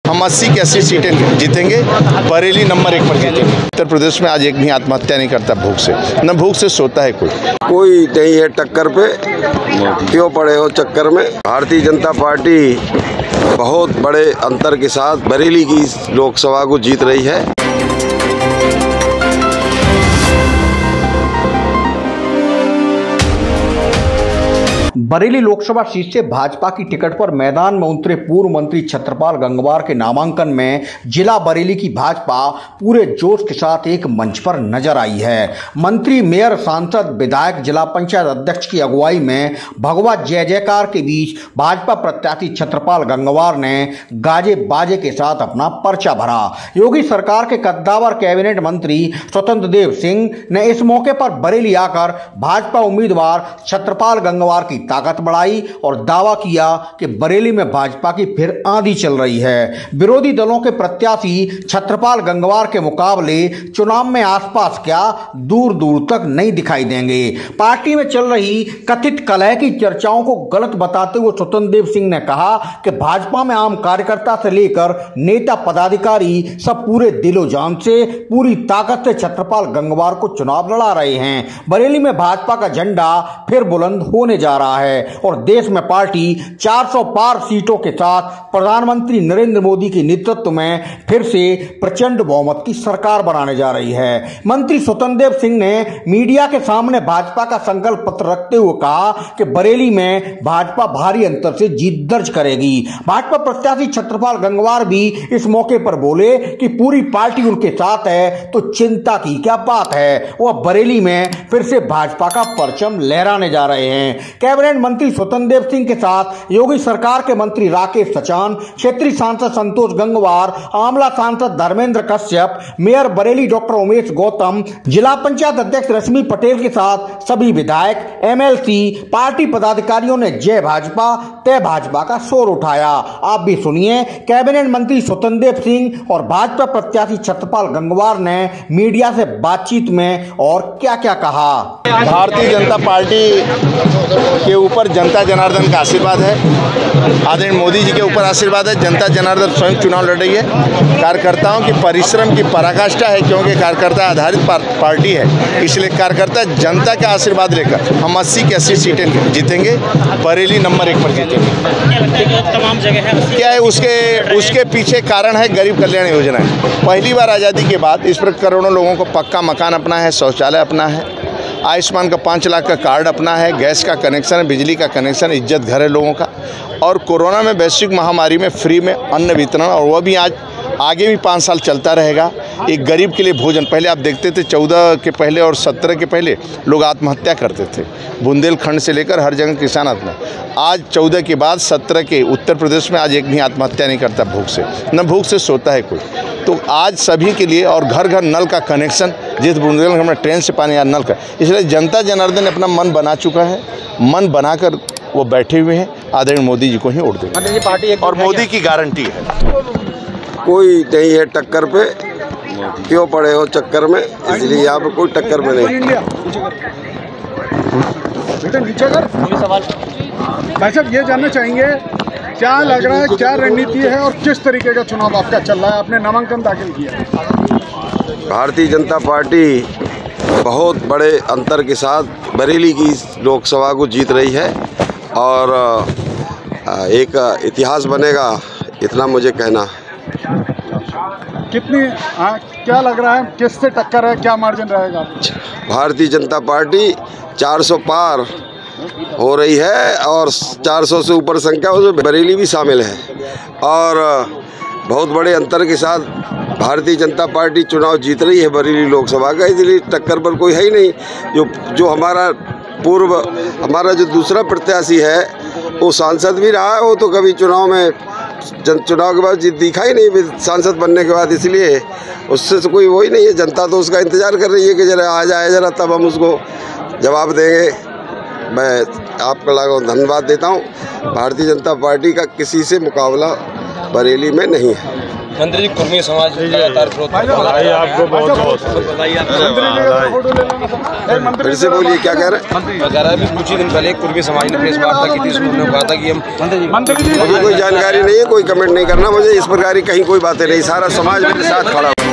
हम 80 की 80 सीटें जीतेंगे, बरेली नंबर 1 पर जीतेंगे। उत्तर प्रदेश में आज एक भी आत्महत्या नहीं करता भूख से, न भूख से सोता है कोई नहीं है टक्कर पे, क्यों पड़े हो चक्कर में। भारतीय जनता पार्टी बहुत बड़े अंतर के साथ बरेली की लोकसभा को जीत रही है। बरेली लोकसभा सीट से भाजपा की टिकट पर मैदान में उतरे पूर्व मंत्री छत्रपाल गंगवार के नामांकन में जिला बरेली की भाजपा पूरे जोश के साथ एक मंच पर नजर आई है। मंत्री, मेयर, सांसद, विधायक, जिला पंचायत अध्यक्ष की अगुवाई में भगवा जय जयकार के बीच भाजपा प्रत्याशी छत्रपाल गंगवार ने गाजे बाजे के साथ अपना पर्चा भरा। योगी सरकार के कद्दावर कैबिनेट मंत्री स्वतंत्र देव सिंह ने इस मौके पर बरेली आकर भाजपा उम्मीदवार छत्रपाल गंगवार की ताकत बढ़ाई और दावा किया कि बरेली में भाजपा की फिर आंधी चल रही है। विरोधी दलों के प्रत्याशी छत्रपाल गंगवार के मुकाबले चुनाव में आसपास क्या दूर दूर तक नहीं दिखाई देंगे। पार्टी में चल रही कथित कलह की चर्चाओं को गलत बताते हुए स्वतंत्र देव सिंह ने कहा कि भाजपा में आम कार्यकर्ता से लेकर नेता पदाधिकारी सब पूरे दिलो जान से, पूरी ताकत से छत्रपाल गंगवार को चुनाव लड़ा रहे हैं। बरेली में भाजपा का झंडा फिर बुलंद होने जा रहा है और देश में पार्टी 400 पार सीटों के साथ प्रधानमंत्री नरेंद्र मोदी के नेतृत्व में फिर से प्रचंड बहुमत की सरकार बनाने जा रही है। मंत्री स्वतंत्र देव सिंह ने मीडिया के सामने भाजपा का संकल्प पत्र रखते हुए कहा कि बरेली में भाजपा भारी अंतर से जीत दर्ज करेगी। भाजपा प्रत्याशी छत्रपाल गंगवार भी इस मौके पर बोले कि पूरी पार्टी उनके साथ है तो चिंता की क्या बात है। वह बरेली में फिर से भाजपा का परचम लहराने जा रहे हैं। कैबिनेट मंत्री स्वतंत्र देव सिंह के साथ योगी सरकार के मंत्री राकेश सचान, क्षेत्रीय सांसद संतोष गंगवार, आमला सांसद धर्मेंद्र कश्यप, मेयर बरेली डॉक्टर उमेश गौतम, जिला पंचायत अध्यक्ष रश्मि पटेल के साथ सभी विधायक, एमएलसी, पार्टी पदाधिकारियों ने जय भाजपा तय भाजपा का शोर उठाया। आप भी सुनिए कैबिनेट मंत्री स्वतंत्र देव सिंह और भाजपा प्रत्याशी छत्रपाल गंगवार ने मीडिया से बातचीत में और क्या क्या कहा। भारतीय जनता पार्टी के ऊपर जनता जनार्दन का आशीर्वाद है, आदरणीय मोदी जी के ऊपर आशीर्वाद है। जनता जनार्दन स्वयं चुनाव लड़ रही है। कार्यकर्ताओं की परिश्रम की पराकाष्ठा है, क्योंकि कार्यकर्ता आधारित पार्टी है, इसलिए कार्यकर्ता जनता का आशीर्वाद लेकर हम 80 की 80 सीटें जीतेंगे, बरेली नंबर 1 पर जीतेंगे। तमाम जगह है क्या है उसके पीछे कारण है गरीब कल्याण योजना है। पहली बार आज़ादी के बाद इस पर करोड़ों लोगों को पक्का मकान अपना है, शौचालय अपना है, आयुष्मान का 5 लाख का कार्ड अपना है, गैस का कनेक्शन है, बिजली का कनेक्शन, इज्जत घर है लोगों का। और कोरोना में वैश्विक महामारी में फ्री में अन्न वितरण, और वह भी आज आगे भी 5 साल चलता रहेगा। एक गरीब के लिए भोजन, पहले आप देखते थे 14 के पहले और 17 के पहले लोग आत्महत्या करते थे, बुंदेलखंड से लेकर हर जगह किसान आत्महत्या। आज 14 के बाद 17 के उत्तर प्रदेश में आज एक भी आत्महत्या नहीं करता भूख से, न भूख से सोता है कोई। तो आज सभी के लिए, और घर घर नल का कनेक्शन, जिस बुंदेलखंड में ट्रेन से पानी या नल का, इसलिए जनता जनार्दन ने अपना मन बना चुका है। मन बनाकर वो बैठे हुए हैं, आदरणीय मोदी जी को ही वोट देंगे पार्टी और मोदी की गारंटी है। कोई नहीं है टक्कर पे, क्यों पड़े हो चक्कर में, इसलिए यहाँ पे कोई टक्कर में नहीं। भाई साहब, ये जानना चाहेंगे क्या लग रहा है, क्या रणनीति है और किस तरीके का चुनाव आपका चल रहा है। आपने नामांकन दाखिल किया। भारतीय जनता पार्टी बहुत बड़े अंतर के साथ बरेली की लोकसभा को जीत रही है और एक इतिहास बनेगा, इतना मुझे कहना। कितनी क्या लग रहा है, किससे टक्कर है, क्या मार्जिन रहेगा? भारतीय जनता पार्टी 400 पार हो रही है और 400 से ऊपर संख्या, उसमें बरेली भी शामिल है और बहुत बड़े अंतर के साथ भारतीय जनता पार्टी चुनाव जीत रही है बरेली लोकसभा का। इसलिए टक्कर पर कोई है ही नहीं। जो हमारा जो दूसरा प्रत्याशी है वो सांसद भी रहा है, वो तो कभी चुनाव में चुनाव के बाद दिखा ही नहीं सांसद बनने के बाद, इसलिए उससे तो कोई वही नहीं है। जनता तो उसका इंतज़ार कर रही है कि जरा आ जाए जरा, तब हम उसको जवाब देंगे। मैं आपको धन्यवाद देता हूँ। भारतीय जनता पार्टी का किसी से मुकाबला बरेली में नहीं है। मंत्री जी, कुर्मी समाज लगातार विरोध कर रहा है। आपको बहुत बताइए। फिर से बोलिए, क्या कह रहे हैं? कह रहा है भी कुछ ही दिन पहले कुर्मी समाज ने प्रेस वार्ता की थी, इसमें उन्होंने कहा था कि हम मुझे कोई जानकारी नहीं है, कोई कमेंट नहीं करना मुझे इस प्रकार की कहीं कोई बातें नहीं, सारा समाज मेरे साथ खड़ा हुआ है।